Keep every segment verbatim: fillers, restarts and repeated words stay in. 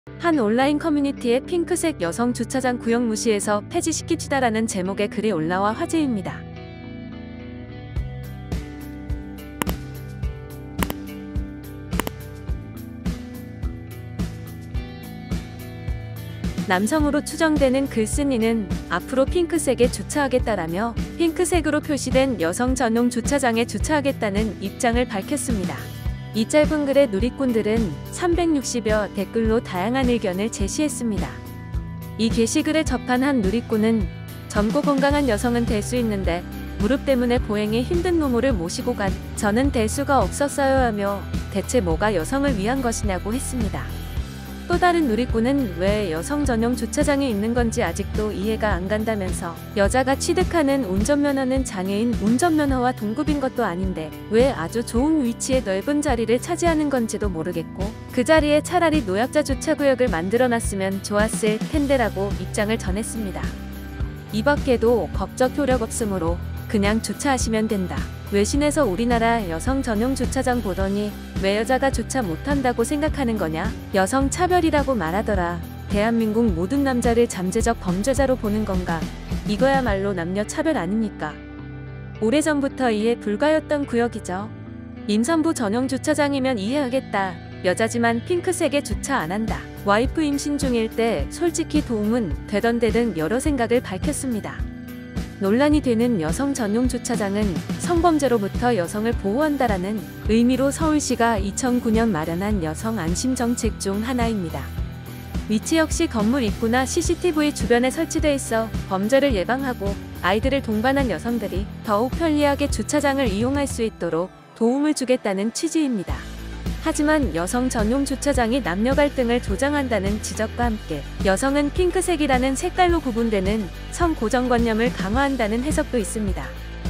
한 온라인 커뮤니티에 핑크색 여성 주차장 구역 무시해서 폐지시킵시다라는 제목의 글이 올라와 화제입니다. 남성으로 추정되는 글쓴이는 앞으로 핑크색에 주차하겠다라며 핑크색으로 표시된 여성 전용 주차장에 주차하겠다는 입장을 밝혔습니다. 이 짧은 글에 누리꾼들은 삼백육십여 댓글로 다양한 의견을 제시했습니다. 이 게시글을 접한 한 누리꾼은 젊고 건강한 여성은 될 수 있는데 무릎 때문에 보행이 힘든 노모를 모시고 간 저는 될 수가 없었어요 하며 대체 뭐가 여성을 위한 것이냐고 했습니다. 또 다른 누리꾼은 왜 여성 전용 주차장이 있는 건지 아직도 이해가 안 간다면서 여자가 취득하는 운전면허는 장애인 운전면허와 동급인 것도 아닌데 왜 아주 좋은 위치에 넓은 자리를 차지하는 건지도 모르겠고 그 자리에 차라리 노약자 주차구역을 만들어놨으면 좋았을 텐데라고 입장을 전했습니다. 이 밖에도 법적 효력 없으므로 그냥 주차하시면 된다. 외신에서 우리나라 여성 전용 주차장 보더니 왜 여자가 주차 못한다고 생각하는 거냐? 여성 차별이라고 말하더라. 대한민국 모든 남자를 잠재적 범죄자로 보는 건가? 이거야말로 남녀 차별 아닙니까? 오래전부터 이해 불가였던 구역이죠. 임산부 전용 주차장이면 이해하겠다. 여자지만 핑크색에 주차 안 한다. 와이프 임신 중일 때 솔직히 도움은 되던데 등 여러 생각을 밝혔습니다. 논란이 되는 여성 전용 주차장은 성범죄로부터 여성을 보호한다라는 의미로 서울시가 이천구 년 마련한 여성 안심 정책 중 하나입니다. 위치 역시 건물 입구나 씨씨티비 주변에 설치돼 있어 범죄를 예방하고 아이들을 동반한 여성들이 더욱 편리하게 주차장을 이용할 수 있도록 도움을 주겠다는 취지입니다. 하지만 여성 전용 주차장이 남녀 갈등을 조장한다는 지적과 함께 여성은 핑크색이라는 색깔로 구분되는 성 고정관념을 강화한다는 해석도 있습니다.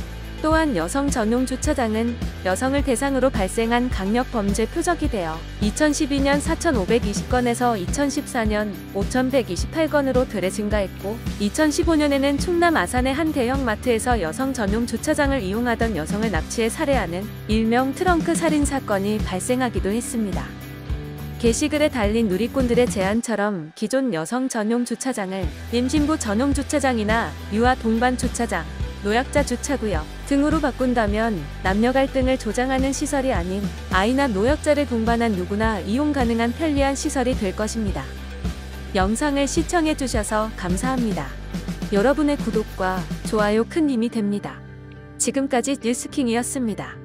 또한 여성 전용 주차장은 여성을 대상으로 발생한 강력 범죄 표적이 되어 이천십이 년 사천오백이십 건에서 이천십사 년 오천백이십팔 건으로 되레 증가했고 이천십오 년에는 충남 아산의 한 대형 마트에서 여성 전용 주차장을 이용하던 여성을 납치해 살해하는 일명 트렁크 살인 사건이 발생하기도 했습니다. 게시글에 달린 누리꾼들의 제안처럼 기존 여성 전용 주차장을 임신부 전용 주차장이나 유아 동반 주차장, 노약자 주차구역 등으로 바꾼다면 남녀 갈등을 조장하는 시설이 아닌 아이나 노약자를 동반한 누구나 이용 가능한 편리한 시설이 될 것입니다. 영상을 시청해주셔서 감사합니다. 여러분의 구독과 좋아요 큰 힘이 됩니다. 지금까지 뉴스킹이었습니다.